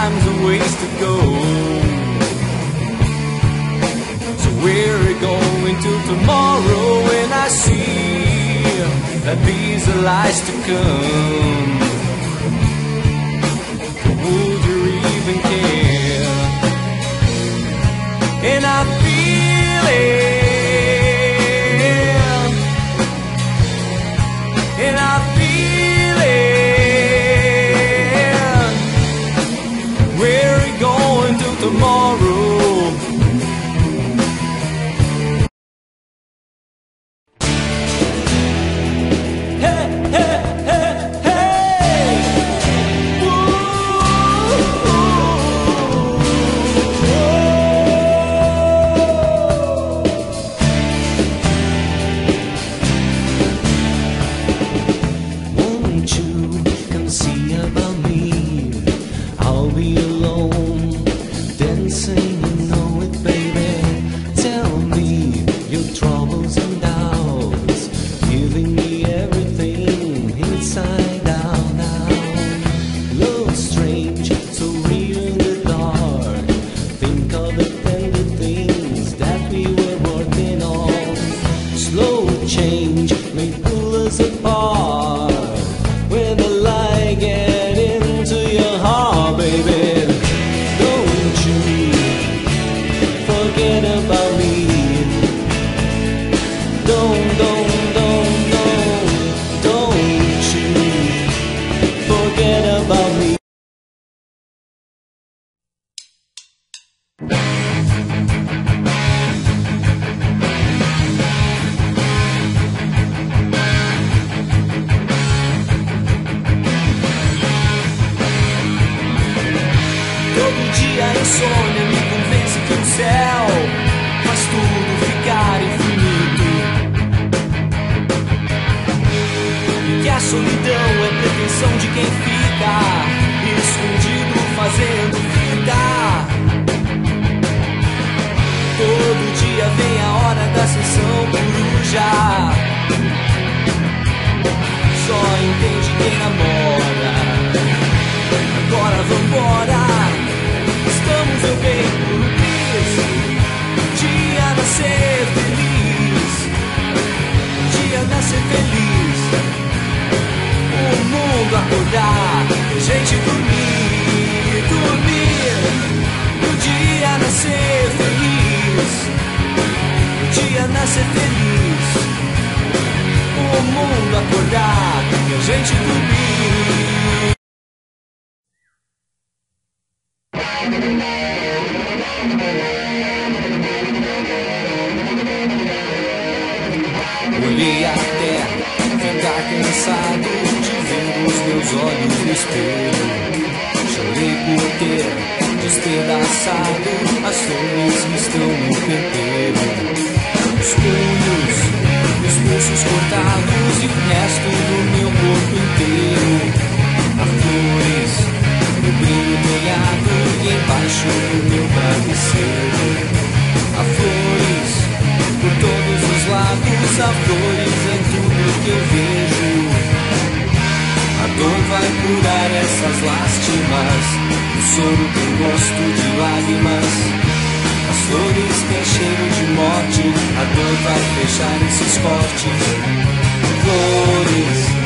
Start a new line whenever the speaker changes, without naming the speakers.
time's a ways to go. So we're going till tomorrow, and I see that these are lies to come. Would you even care? And I feel it, and I feel it. We're going till tomorrow. Olhei a terra, ficar cansado de ver os meus olhos no espelho. Chorei por ter despedaçado as flores que estão no canteiro. Os punhos, os pulsos cortados e o resto do meu corpo inteiro. Há flores no brilho molhado e embaixo do meu travesseiro. Há flores por todos os lados, há flores em tudo que eu vejo. A dor vai curar essas lástimas, o soro tem gosto de lágrimas. As flores têm cheiro de morte, a dor vai fechar esses cortes. Flores